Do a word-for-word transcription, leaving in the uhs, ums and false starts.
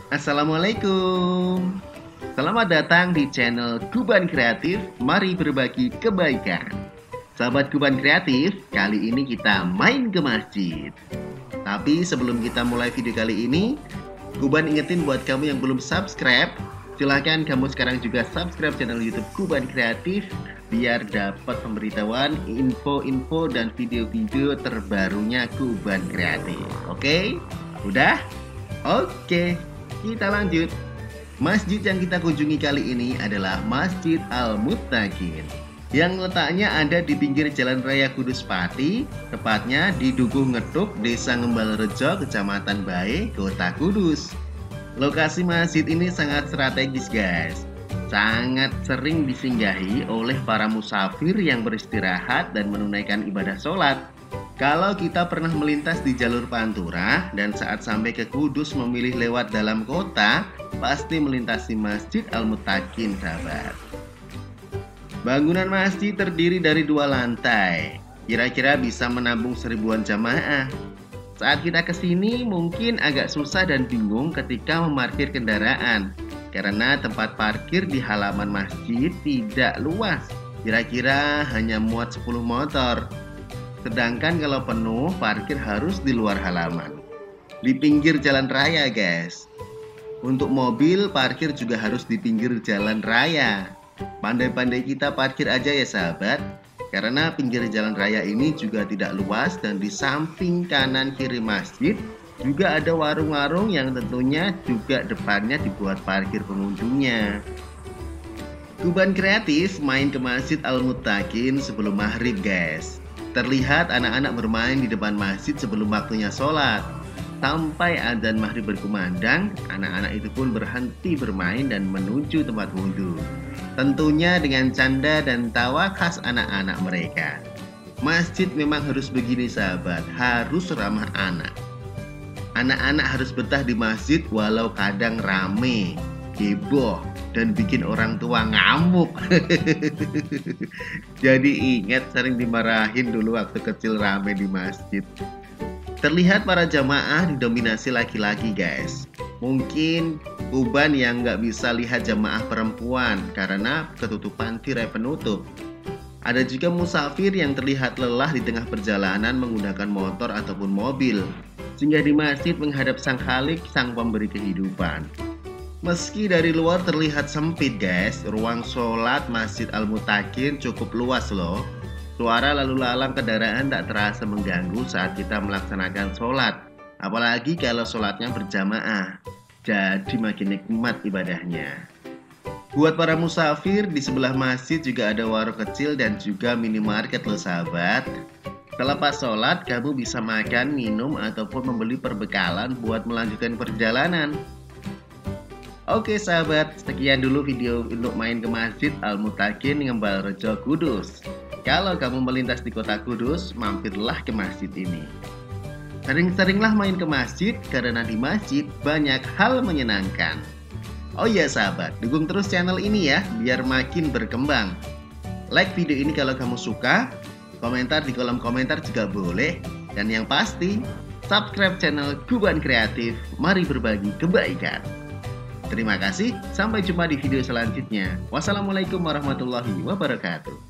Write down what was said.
Assalamualaikum. Selamat datang di channel Kuban Kreatif. Mari berbagi kebaikan. Sahabat Kuban Kreatif, kali ini kita main ke masjid. Tapi sebelum kita mulai video kali ini, Kuban ingetin buat kamu yang belum subscribe, silahkan kamu sekarang juga subscribe channel YouTube Kuban Kreatif biar dapat pemberitahuan, info-info dan video-video terbarunya Kuban Kreatif. Oke? Udah? Oke, kita lanjut. Masjid yang kita kunjungi kali ini adalah Masjid Al-Muttaqin yang letaknya ada di pinggir Jalan Raya Kudus Pati, tepatnya di Dukuh Ngetuk, Desa Ngembalrejo, Kecamatan Bae, Kota Kudus. Lokasi masjid ini sangat strategis, guys. Sangat sering disinggahi oleh para musafir yang beristirahat dan menunaikan ibadah sholat. Kalau kita pernah melintas di jalur Pantura dan saat sampai ke Kudus memilih lewat dalam kota, pasti melintasi Masjid Al-Muttaqin, sahabat. Bangunan masjid terdiri dari dua lantai, kira-kira bisa menampung seribuan jamaah. Saat kita kesini mungkin agak susah dan bingung ketika memarkir kendaraan, karena tempat parkir di halaman masjid tidak luas, kira-kira hanya muat sepuluh motor. Sedangkan kalau penuh, parkir harus di luar halaman, di pinggir jalan raya, guys. Untuk mobil, parkir juga harus di pinggir jalan raya. Pandai-pandai kita parkir aja ya, sahabat. Karena pinggir jalan raya ini juga tidak luas dan di samping kanan kiri masjid juga ada warung-warung yang tentunya juga depannya dibuat parkir pengunjungnya. Kuban Kreatif main ke Masjid Al-Muttaqin sebelum maghrib, guys. Terlihat anak-anak bermain di depan masjid sebelum waktunya sholat. Sampai adzan maghrib berkumandang, anak-anak itu pun berhenti bermain dan menuju tempat wudhu. Tentunya dengan canda dan tawa khas anak-anak mereka. Masjid memang harus begini, sahabat, harus ramah anak. Anak-anak harus betah di masjid walau kadang rame, heboh, dan bikin orang tua ngamuk. Jadi ingat sering dimarahin dulu waktu kecil rame di masjid. Terlihat para jamaah didominasi laki-laki, guys. Mungkin Kuban yang nggak bisa lihat jamaah perempuan karena ketutupan tirai penutup. Ada juga musafir yang terlihat lelah di tengah perjalanan menggunakan motor ataupun mobil, sehingga di masjid menghadap Sang Khalik, Sang Pemberi kehidupan. Meski dari luar terlihat sempit, guys, ruang sholat Masjid Al-Muttaqin cukup luas loh. Suara lalu lalang kendaraan tak terasa mengganggu saat kita melaksanakan sholat, apalagi kalau sholatnya berjamaah. Jadi makin nikmat ibadahnya. Buat para musafir, di sebelah masjid juga ada warung kecil dan juga minimarket loh, sahabat. Selepas sholat, kamu bisa makan, minum, ataupun membeli perbekalan buat melanjutkan perjalanan. Oke sahabat, sekian dulu video untuk main ke Masjid Al-Muttaqin Ngembalrejo, Kudus. Kalau kamu melintas di kota Kudus, mampirlah ke masjid ini. Sering-seringlah main ke masjid, karena di masjid banyak hal menyenangkan. Oh iya sahabat, dukung terus channel ini ya, biar makin berkembang. Like video ini kalau kamu suka, komentar di kolom komentar juga boleh. Dan yang pasti, subscribe channel Kuban Kreatif, mari berbagi kebaikan. Terima kasih, sampai jumpa di video selanjutnya. Wassalamualaikum warahmatullahi wabarakatuh.